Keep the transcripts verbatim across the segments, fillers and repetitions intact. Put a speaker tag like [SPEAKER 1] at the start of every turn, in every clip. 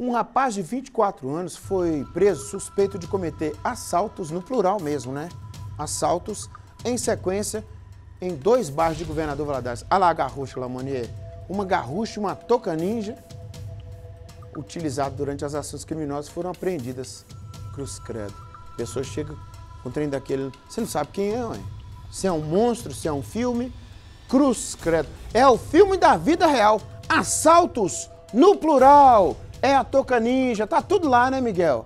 [SPEAKER 1] Um rapaz de vinte e quatro anos foi preso suspeito de cometer assaltos, no plural mesmo, né? Assaltos em sequência em dois bairros de Governador Valadares. Olha lá a garrucha, Lamonier. Uma garrucha e uma touca ninja utilizadas durante as ações criminosas foram apreendidas. Cruz credo. A pessoa chega com um trem daquele, você não sabe quem é, ué. Se é um monstro, se é um filme. Cruz credo. É o filme da vida real. Assaltos no plural. É a touca ninja, tá tudo lá, né, Miguel?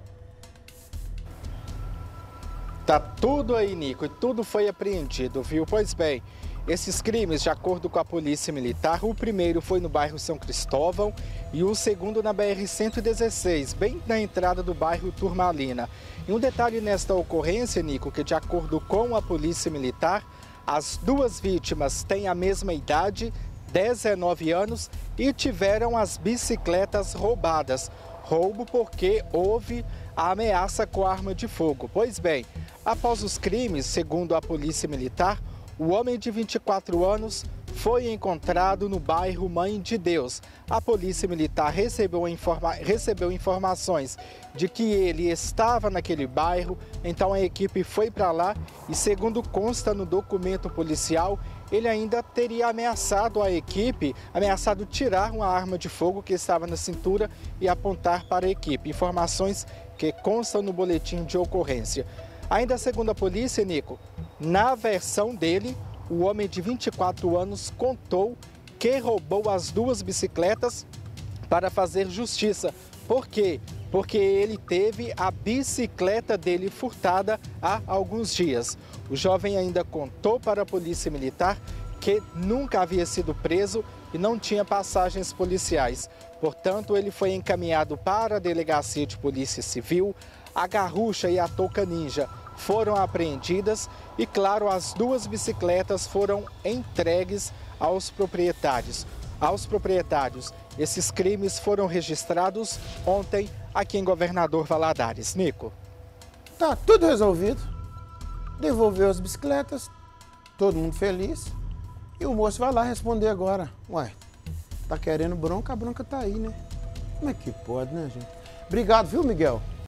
[SPEAKER 2] Tá tudo aí, Nico, e tudo foi apreendido, viu? Pois bem, esses crimes, de acordo com a Polícia Militar, o primeiro foi no bairro São Cristóvão e o segundo na B R cento e dezesseis, bem na entrada do bairro Turmalina. E um detalhe nesta ocorrência, Nico, que de acordo com a Polícia Militar, as duas vítimas têm a mesma idade, dezenove anos, e tiveram as bicicletas roubadas. Roubo porque houve a ameaça com arma de fogo. Pois bem, após os crimes, segundo a Polícia Militar, o homem de vinte e quatro anos foi encontrado no bairro Mãe de Deus. A Polícia Militar recebeu, informa recebeu informações de que ele estava naquele bairro, então a equipe foi para lá e, segundo consta no documento policial, ele ainda teria ameaçado a equipe, ameaçado tirar uma arma de fogo que estava na cintura e apontar para a equipe. Informações que constam no boletim de ocorrência. Ainda segundo a polícia, Nico, na versão dele, o homem de vinte e quatro anos contou que roubou as duas bicicletas para fazer justiça. Por quê? Porque ele teve a bicicleta dele furtada há alguns dias. O jovem ainda contou para a Polícia Militar que nunca havia sido preso e não tinha passagens policiais. Portanto, ele foi encaminhado para a Delegacia de Polícia Civil. A garrucha e a touca ninja foram apreendidas e, claro, as duas bicicletas foram entregues aos proprietários. Aos proprietários, esses crimes foram registrados ontem aqui em Governador Valadares. Nico.
[SPEAKER 1] Tá tudo resolvido. Devolveu as bicicletas, todo mundo feliz. E o moço vai lá responder agora. Ué, tá querendo bronca? A bronca tá aí, né? Como é que pode, né, gente? Obrigado, viu, Miguel?